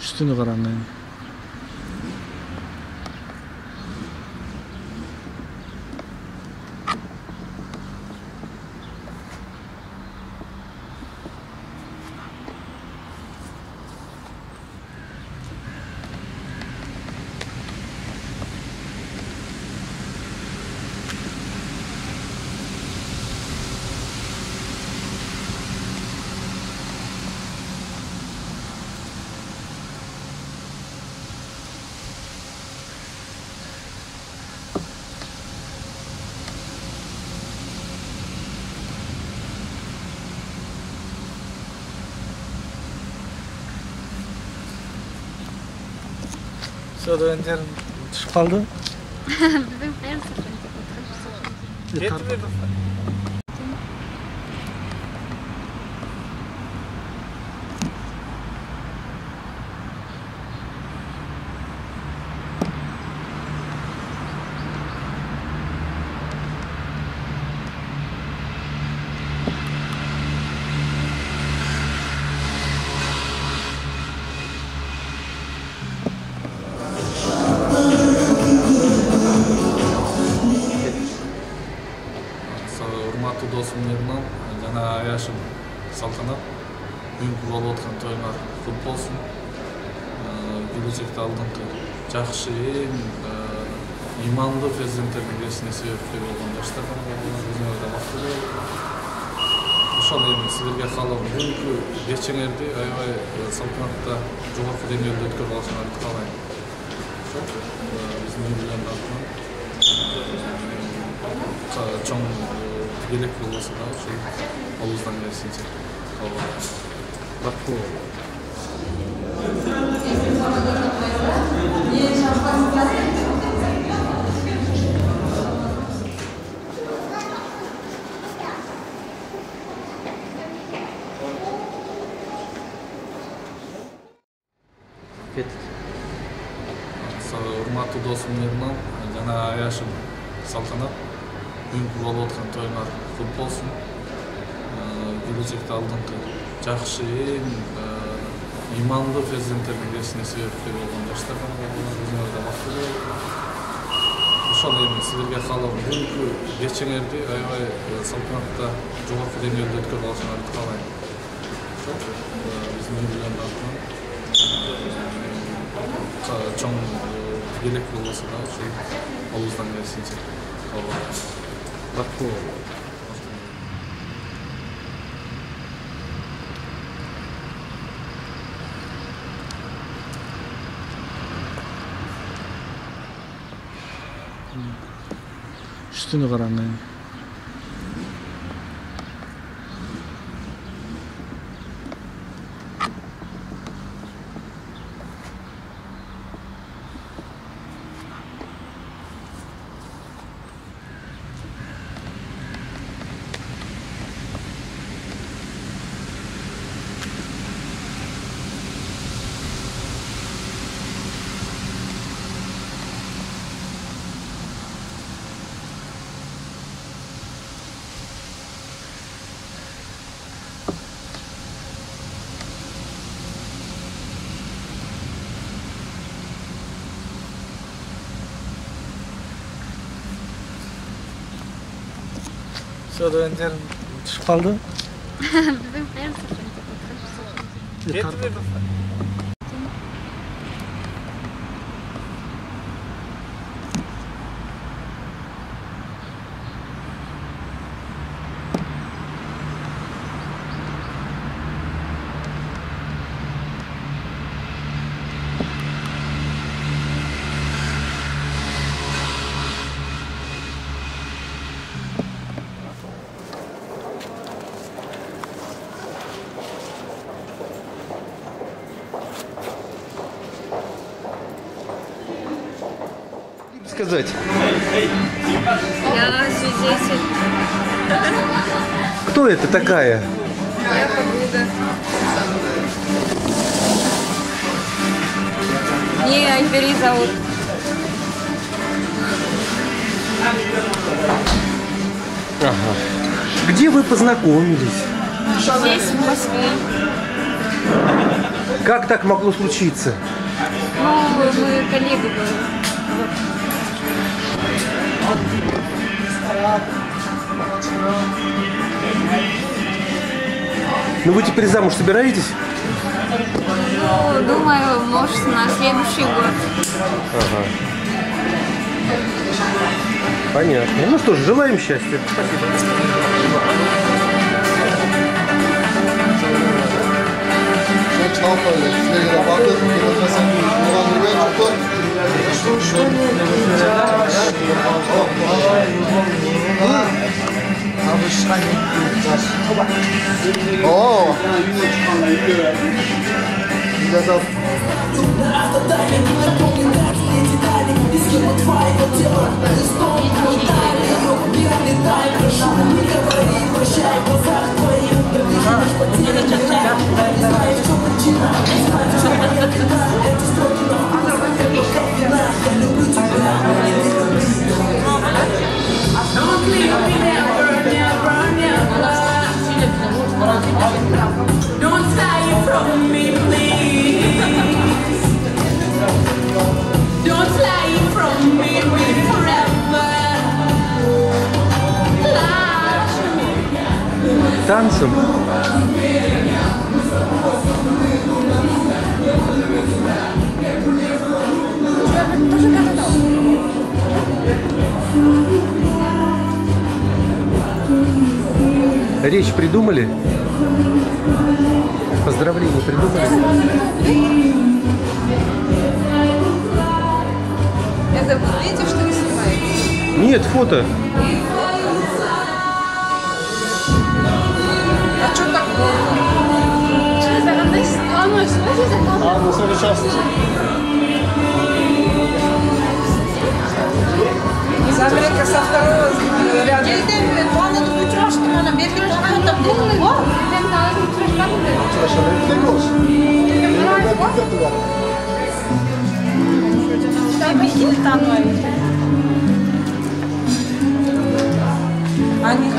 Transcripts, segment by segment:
Üstünü karanlayın. Önden düşüp kaldı. Bizim her seferinde. Урматтуу досум Мирман жана аяшым Салтанат бүгүнкү болуп аткан тоюңар кут болсун. Келечекте алдыңкы жакшы эң имандуу перзенттердин келишине себепкер болгон жаштарга өзүңөргө бактылуу болуп. Ошол эми силерге каалоо бүгүнкү кечеңерди аябай салтанатта жогорку деңгээлде өткөрүп алышыңарды каалайм. Биздин үйлөрдүн атынан чоң белек болбосо да ушул колубуздан келишинче кабыл. Рахмат. Урматтуу досум Мирман жана аяшым Салтанат бүгүнкү болуп аткан тоюңар кут болсун. Келечекте алдыңкы жакшы эң имандуу перзенттердин келишине себепкер болгон жаштарга өзүңөргө бактылуу болуп. Ошол эми силерге каалоо бүгүнкү кечеңерди аябай салтанатта жогорку деңгээлде өткөрүп алышыңарды каалайм. Биздин үйлөрдүн атынан чоң белек болбосо да ушул колубуздан келишинче кабыл. Рахмат. Üstünü karanlayın. Önden düşüp kaldı. Bizim her seferinde. Сказать? Я свидетель. Кто это такая? Я подруга. Меня Айбери зовут. Ага. Где вы познакомились? Здесь, в Москве. Как так могло случиться? Ну, мы коллеги были. Ну вы теперь замуж собираетесь? Ну, думаю, может, на следующий год. Ага. Понятно. Ну что ж, желаем счастья. О! Don't fly from me, please. Don't fly from me forever. Танцем? Речь придумали? Поздравления придумали? Это вы видите, что вы снимаете? Нет, фото. А что так было? А, на следующий час. Америка со второго ряда. Они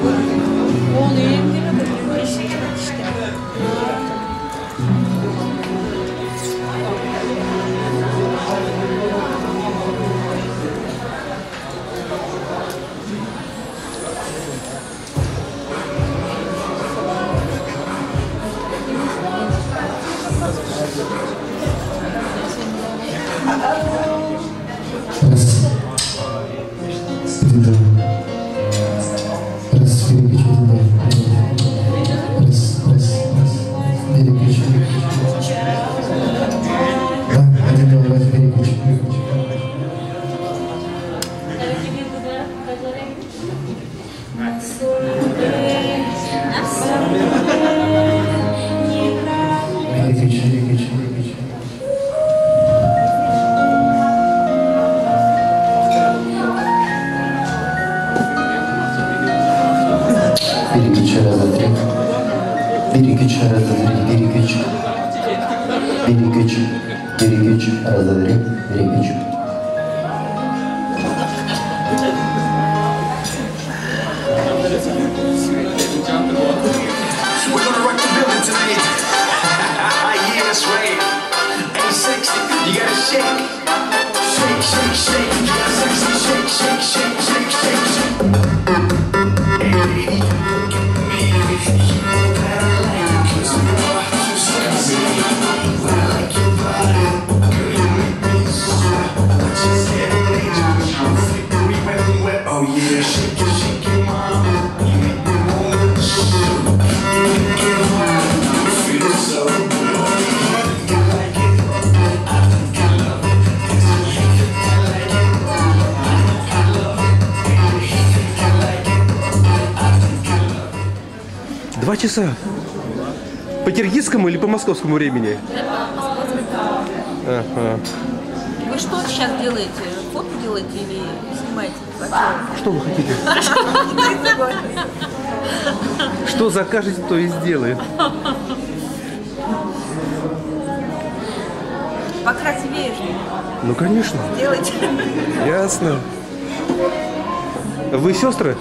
Два часа. По киргизскому или по московскому времени? Ага. Вы что сейчас делаете? Фото делаете или снимаете? Что вы хотите? Что закажете, то и сделаем. Покрасивее же. Ну, конечно. Делайте. Ясно. Вы сестры?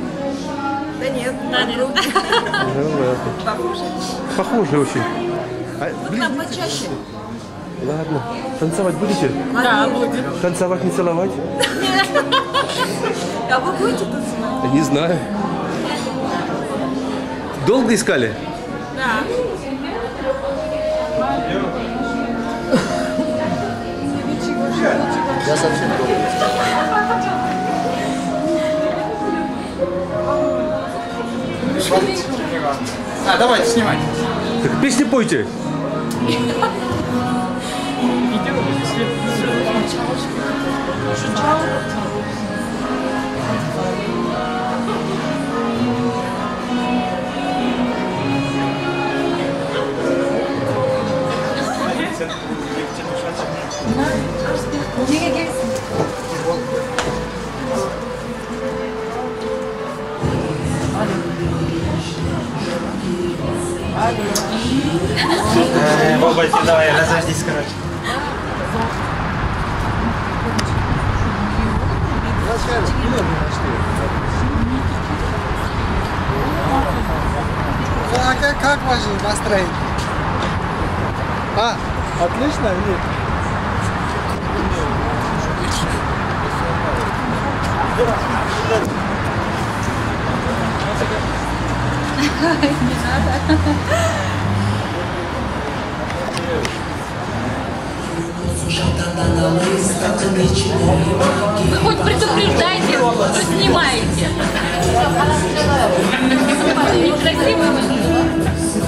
Да нет. Да нет. Ну ладно. Похоже. Похожи очень. Вы к нам почаще. Ладно. Танцевать будете? Да, будем. Танцевать, не целовать? А вы будете танцевать? Не знаю. Долго искали? Да. Я совсем долго. Давайте, снимай. Так песни пойте. Боба, давай, разождись, короче. А как ваше настроение? А, отлично, нет? Вы хоть предупреждайте, что снимаете. Некрасиво выглядит.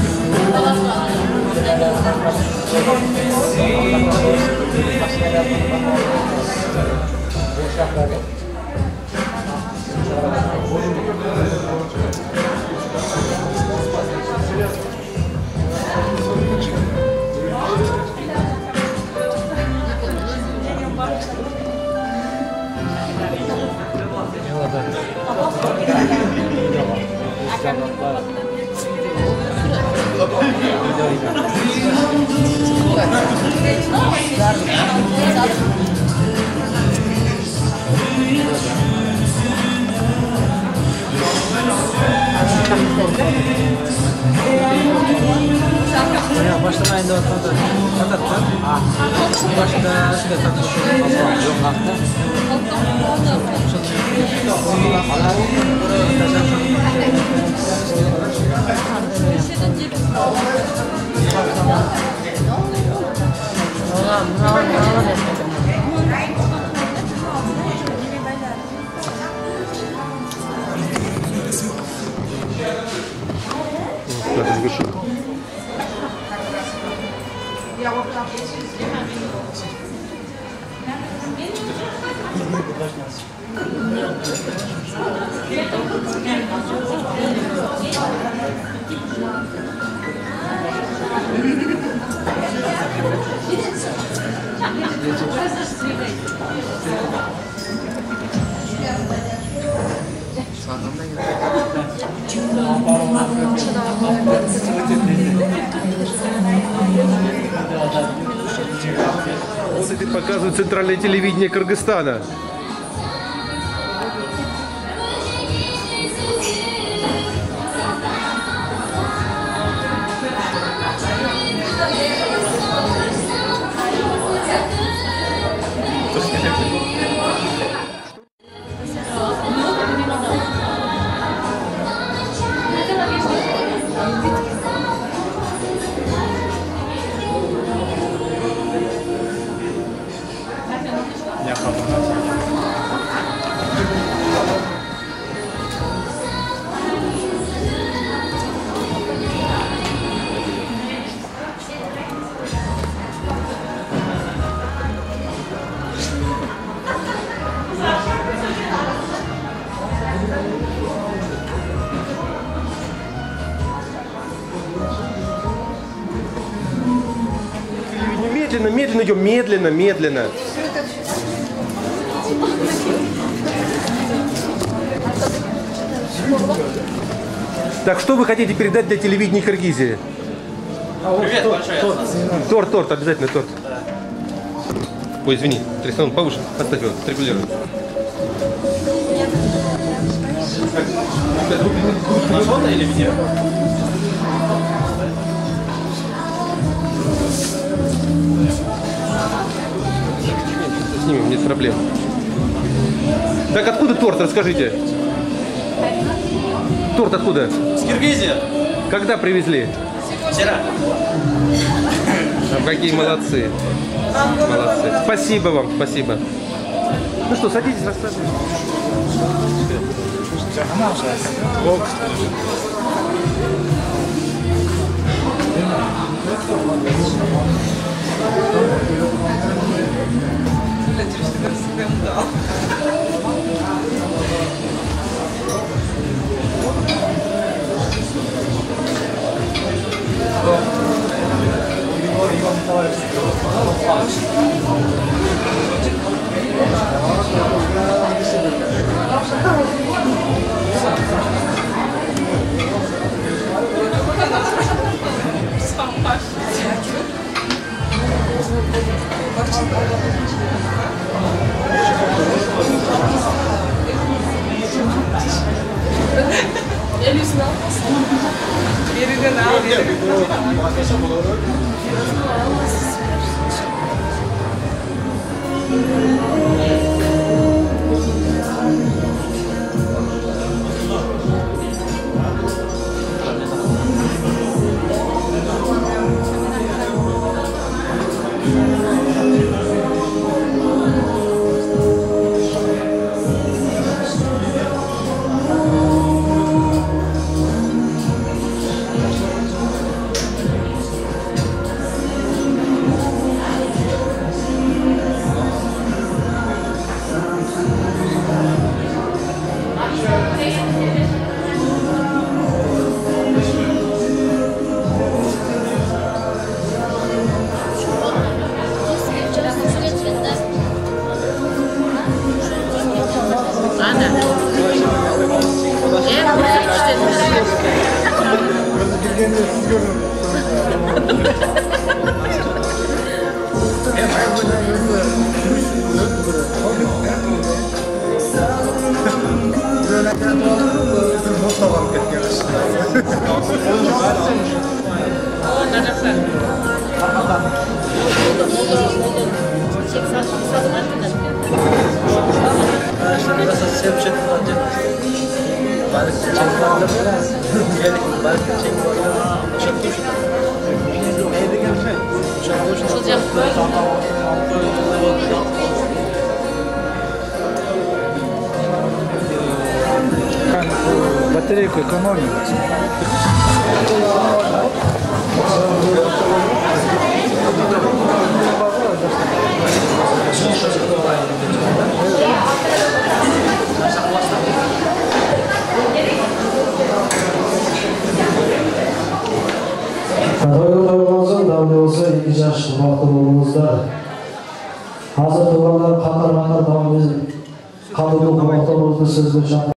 Başlamayın da ortada. Başta şurada takılıyor. Yok hafta. Надо завершить. Вот теперь показывают центральное телевидение Кыргызстана. Медленно, медленно идем, медленно, медленно. Так, что вы хотите передать для телевидения Киргизии? Привет, большой. Торт, обязательно торт. Ой, извини, Тристан, повыше, поставь его, отрегулируй. На фото или видео? проблем. Так откуда торт, расскажите? Торт откуда? С Киргизии. Когда привезли? Вчера. Какие молодцы. Молодцы. Спасибо вам, спасибо. Ну что, садитесь, рассказывайте. Eles não Батарейку экономим. Hazır duvarlar katır katır devam edin. Kadın dokunmakta olurdu sözlü